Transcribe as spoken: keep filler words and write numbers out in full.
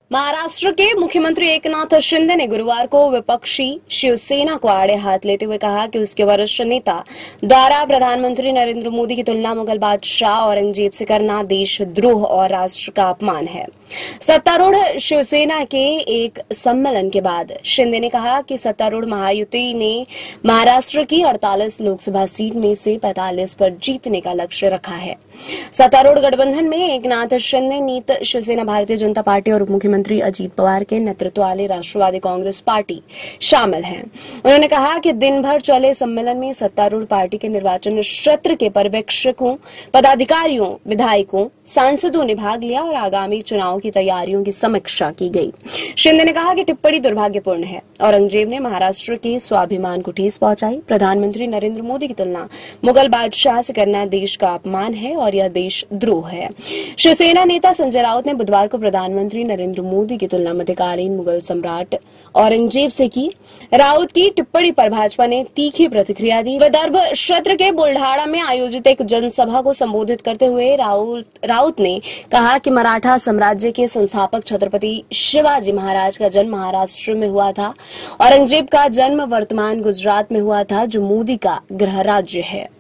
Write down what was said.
महाराष्ट्र के मुख्यमंत्री एकनाथ शिंदे ने गुरुवार को विपक्षी शिवसेना को आड़े हाथ लेते हुए कहा कि उसके वरिष्ठ नेता द्वारा प्रधानमंत्री नरेंद्र मोदी की तुलना मुगल बादशाह औरंगजेब से करना देशद्रोह और राष्ट्र का अपमान है। सत्तारूढ़ शिवसेना के एक सम्मेलन के बाद शिंदे ने कहा कि सत्तारूढ़ महायुति ने महाराष्ट्र की अड़तालीस लोकसभा सीट में से पैंतालीस पर जीतने का लक्ष्य रखा है। सत्तारूढ़ गठबंधन में एकनाथ शिंदे, नीत शिवसेना, भारतीय जनता पार्टी और उप मुख्यमंत्री अजीत पवार के नेतृत्व वाली राष्ट्रवादी कांग्रेस पार्टी शामिल हैं। उन्होंने कहा कि दिन भर चले सम्मेलन में सत्तारूढ़ पार्टी के निर्वाचन क्षेत्र के पर्यवेक्षकों, पदाधिकारियों, विधायकों, सांसदों ने भाग लिया और आगामी चुनाव की तैयारियों की समीक्षा की गई। शिंदे ने कहा कि टिप्पणी दुर्भाग्यपूर्ण है। औरंगजेब ने महाराष्ट्र के स्वाभिमान को ठेस पहुंचाई। प्रधानमंत्री नरेंद्र मोदी की तुलना मुगल बादशाह से करना देश का अपमान है और यह देशद्रोह है। शिवसेना नेता संजय राउत ने बुधवार को प्रधानमंत्री नरेंद्र मोदी की तुलना मध्यकालीन मुगल सम्राट औरंगजेब से की। राउत की टिप्पणी पर भाजपा ने तीखी प्रतिक्रिया दी। विदर्भ क्षेत्र के बुल्ढाड़ा में आयोजित एक जनसभा को संबोधित करते हुए राउत राउत ने कहा कि मराठा साम्राज्य के संस्थापक छत्रपति शिवाजी महाराज का जन्म महाराष्ट्र में हुआ था। औरंगजेब का जन्म वर्तमान गुजरात में हुआ था, जो मोदी का गृह राज्य है।